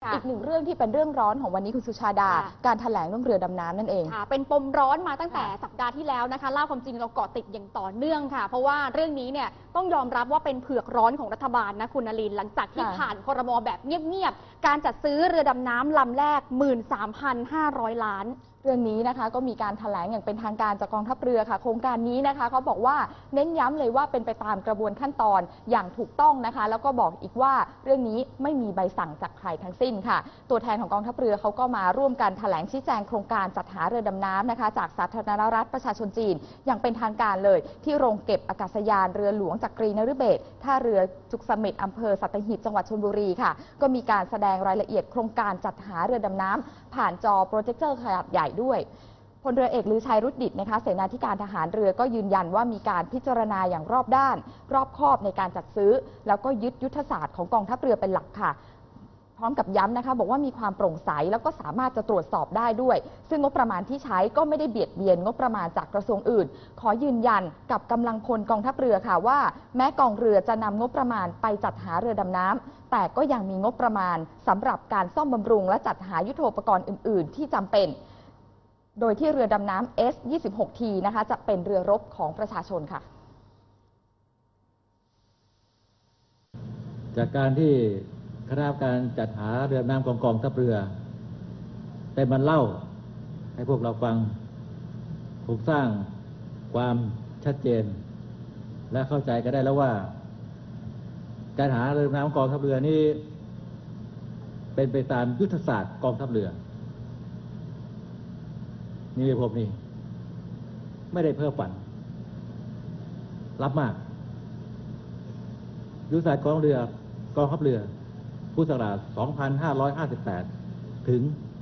อีกหนึ่งเรื่องที่เป็นเรื่องร้อนของวันนี้คุณสุชาดาการแถลงเรื่องเรือดำน้ำนั่นเองเป็นปมร้อนมาตั้งแต่สัปดาห์ที่แล้วนะคะเล่าความจริงเราเกาะติดอย่างต่อเนื่องค่ะเพราะว่าเรื่องนี้เนี่ยต้องยอมรับว่าเป็นเผือกร้อนของรัฐบาลนะคุณนลินหลังจากที่ผ่านครม.แบบเงียบๆการจัดซื้อเรือดำน้ำลำแรก 13,500 ล้านเรื่องนี้นะคะก็มีการแถลงอย่างเป็นทางการจากกองทัพเรือค่ะโครงการนี้นะคะเขาบอกว่าเน้นย้ำเลยว่าเป็นไปตามกระบวนขั้นตอนอย่างถูกต้องนะคะแล้วก็บอกอีกว่าเรื่องนี้ไม่มีใบสั่งจากใครทั้งสิ้นค่ะตัวแทนของกองทัพเรือเขาก็มาร่วมกันแถลงชี้แจงโครงการจัดหาเรือดำน้ำนะคะจากสาธารณรัฐประชาชนจีนอย่างเป็นทางการเลยที่โรงเก็บอากาศยานเรือหลวงจักรีนฤเบศรท่าเรือจุกเสม็ดอำเภอสัตหีบจังหวัดชลบุรีค่ะก็มีการแสดงรายละเอียดโครงการจัดหาเรือดำน้ำผ่านจอโปรเจคเตอร์ขนาดใหญ่ด้วยพลเรือเอกลือชัยรุดดิตนะคะเสนาธิการทหารเรือก็ยืนยันว่ามีการพิจารณาอย่างรอบด้านรอบคอบในการจัดซื้อแล้วก็ยึดยุทธศาสตร์ของกองทัพเรือเป็นหลักค่ะพร้อมกับย้ำนะคะบอกว่ามีความโปร่งใสแล้วก็สามารถจะตรวจสอบได้ด้วยซึ่งงบประมาณที่ใช้ก็ไม่ได้เบียดเบียนงบประมาณจากกระทรวงอื่นขอยืนยันกับกำลังพลกองทัพเรือค่ะว่าแม้กองเรือจะนำงบประมาณไปจัดหาเรือดำน้ำแต่ก็ยังมีงบประมาณสำหรับการซ่อมบำรุงและจัดหายุทโธปกรณ์อื่นๆที่จำเป็นโดยที่เรือดำน้ำ S26T นะคะจะเป็นเรือรบของประชาชนค่ะจากการที่คณะกรรมการจัดหาเรือดำน้ำของกองทัพเรือได้มาเล่าให้พวกเราฟังถูกสร้างความชัดเจนและเข้าใจกันได้แล้วว่าการหาเรือดำน้ำของกองทัพเรือนี้เป็นไปตามยุทธศาสตร์กองทัพเรือนี่พวกนี้ไม่ได้เพ้อฝันรับมากยุทธศาสตร์กองทัพเรือพุทธศักราช 2558 ถึง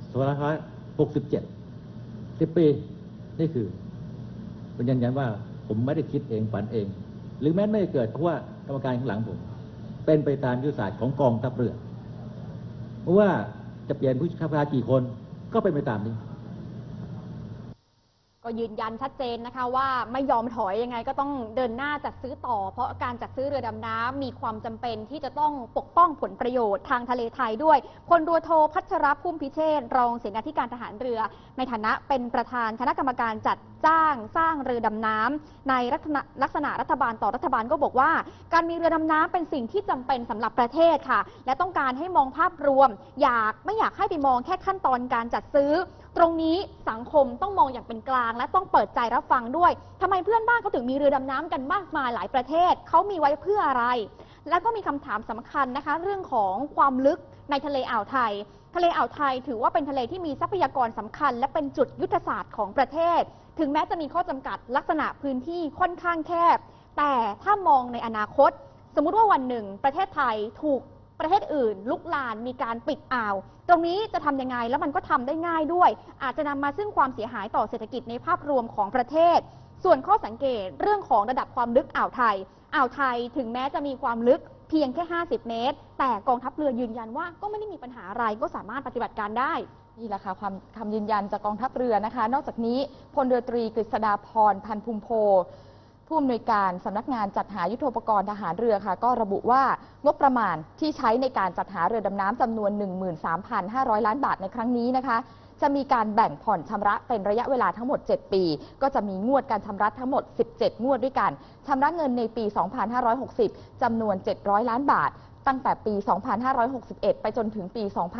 2567 10 ปีนี่คือเป็นยันยันว่าผมไม่ได้คิดเองฝันเองหรือแม้ไม่เกิดเพราะว่ากรรมการข้างหลังผมเป็นไปตามยุทธศาสตร์ของกองทัพเรือเพราะว่าจะเปลี่ยนผู้บัญชาการกี่คนก็เป็นไปตามนี้ก็ยืนยันชัดเจนนะคะว่าไม่ยอมถอยยังไงก็ต้องเดินหน้าจัดซื้อต่อเพราะการจัดซื้อเรือดำน้ำมีความจำเป็นที่จะต้องปกป้องผลประโยชน์ทางทะเลไทยด้วยพลเรือโทพัชรพุ่มพิเชษฐ์รองเสนาธิการทหารเรือในฐานะเป็นประธานคณะกรรมการจัดจ้างสร้างเรือดำน้ำในลักษณะรัฐบาลต่อรัฐบาลก็บอกว่าการมีเรือดำน้ำเป็นสิ่งที่จำเป็นสำหรับประเทศค่ะและต้องการให้มองภาพรวมไม่อยากให้ไปมองแค่ขั้นตอนการจัดซื้อตรงนี้สังคมต้องมองอย่างเป็นกลางและต้องเปิดใจรับฟังด้วยทำไมเพื่อนบ้านเขาถึงมีเรือดำน้ำกันมากมายหลายประเทศเขามีไว้เพื่ออะไรแล้วก็มีคำถามสำคัญนะคะเรื่องของความลึกในทะเลอ่าวไทยทะเลอ่าวไทยถือว่าเป็นทะเลที่มีทรัพยากรสำคัญและเป็นจุดยุทธศาสตร์ของประเทศถึงแม้จะมีข้อจำกัดลักษณะพื้นที่ค่อนข้างแคบแต่ถ้ามองในอนาคตสมมุติว่าวันหนึ่งประเทศไทยถูกประเทศอื่นลุกลานมีการปิดอ่าวตรงนี้จะทำยังไงแล้วมันก็ทำได้ง่ายด้วยอาจจะนำมาซึ่งความเสียหายต่อเศรษฐกิจในภาพรวมของประเทศส่วนข้อสังเกตเรื่องของระดับความลึกอ่าวไทยถึงแม้จะมีความลึกเพียงแค่50 เมตรแต่กองทัพเรือยืนยันว่าก็ไม่ได้มีปัญหาอะไรก็สามารถปฏิบัติการได้นี่แหละค่ะคำยืนยันจากกองทัพเรือนะคะนอกจากนี้พลเรือตรีกฤษฎาพรพันภูมิโพผู้อำนวยการสำนักงานจัดหายุทโธปกรณ์ทหารเรือค่ะก็ระบุว่างบประมาณที่ใช้ในการจัดหาเรือดำน้ำจำนวน 13,500 ล้านบาทในครั้งนี้นะคะจะมีการแบ่งผ่อนชำระเป็นระยะเวลาทั้งหมด7 ปีก็จะมีงวดการชำระทั้งหมด17 งวดด้วยกันชำระเงินในปี 2560 จำนวน700 ล้านบาทตั้งแต่ปี 2561 ไปจนถึงปี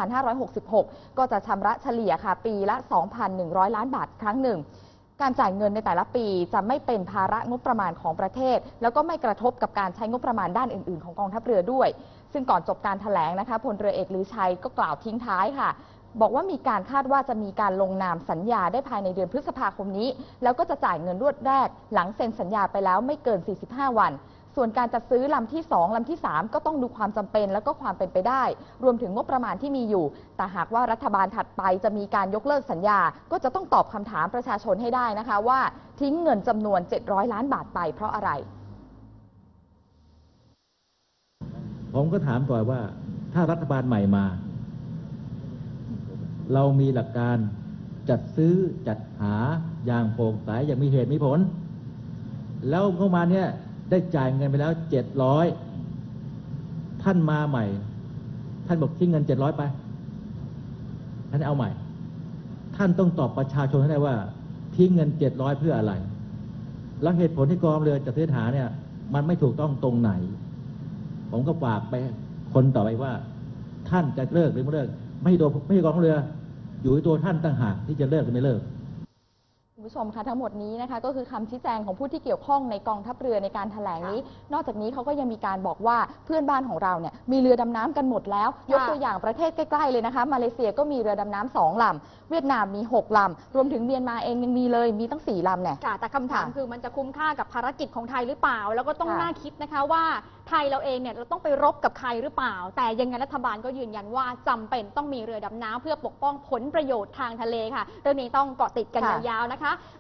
2566 ก็จะชำระเฉลี่ยค่ะปีละ 2,100 ล้านบาทครั้งหนึ่งการจ่ายเงินในแต่ละปีจะไม่เป็นภาระงบประมาณของประเทศแล้วก็ไม่กระทบกับการใช้งบประมาณด้านอื่นๆของกองทัพเรือด้วยซึ่งก่อนจบการแถลงนะคะพลเรือเอกลือชัยก็กล่าวทิ้งท้ายค่ะบอกว่ามีการคาดว่าจะมีการลงนามสัญญาได้ภายในเดือนพฤษภาคมนี้แล้วก็จะจ่ายเงินรวดแรกหลังเซ็นสัญญาไปแล้วไม่เกิน45 วันส่วนการจัดซื้อลำที่2ลำที่3ก็ต้องดูความจำเป็นแล้วก็ความเป็นไปได้รวมถึงงบประมาณที่มีอยู่แต่หากว่ารัฐบาลถัดไปจะมีการยกเลิกสัญญาก็จะต้องตอบคำถามประชาชนให้ได้นะคะว่าทิ้งเงินจำนวน700 ล้านบาทไปเพราะอะไรผมก็ถามต่อว่าถ้ารัฐบาลใหม่มาเรามีหลักการจัดซื้อจัดหาอย่างโปร่งใสอย่างมีเหตุมีผลแล้วเข้ามาเนี่ยได้จ่ายเงินไปแล้ว700ท่านมาใหม่ท่านบอกทิ้งเงิน700ไปท่านเอาใหม่ ท่านต้องตอบประชาชนให้ได้ว่าทิ้งเงิน700เพื่ออะไรแล้วเหตุผลที่กองทัพเรือจัดซื้อทหารเนี่ยมันไม่ถูกต้องตรงไหนผมก็ฝากไปคนต่อไปว่าท่านจะเลิกหรือไม่เลิกไม่ใช่กองทัพเรืออยู่ที่ตัวท่านต่างหากที่จะเลิกหรือไม่เลิกคุณผู้ชมคะทั้งหมดนี้นะคะก็คือคำชี้แจงของผู้ที่เกี่ยวข้องในกองทัพเรือในการแถลงนี้ นอกจากนี้เขาก็ยังมีการบอกว่าเพื่อนบ้านของเราเนี่ยมีเรือดำน้ำกันหมดแล้วยกตัวอย่างประเทศใกล้ๆเลยนะคะมาเลเซียก็มีเรือดำน้ำ2 ลำเวียดนามมี6 ลำรวมถึงเมียนมาเองยังมีเลยมีตั้ง4 ลำเนี่ยแต่คำถามคือมันจะคุ้มค่ากับภารกิจของไทยหรือเปล่าแล้วก็ต้องน่าคิดนะคะว่าไทยเราเองเนี่ยเราต้องไปรบกับใครหรือเปล่าแต่ยังไงรัฐบาลก็ยืนยันว่าจำเป็นต้องมีเรือดำน้ำเพื่อปกป้องผลประโยชน์ทางทะเลค่ะเรื่องนี้ต้องเกาะติดกันยาวๆนะคะ